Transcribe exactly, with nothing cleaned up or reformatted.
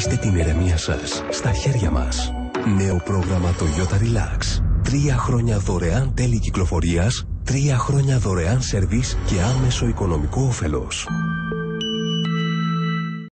Αφήστε την ηρεμία σας στα χέρια μας. Νέο πρόγραμμα Toyota Relax. Τρία χρόνια δωρεάν τέλη κυκλοφορίας, τρία χρόνια δωρεάν σερβίς και άμεσο οικονομικό όφελος.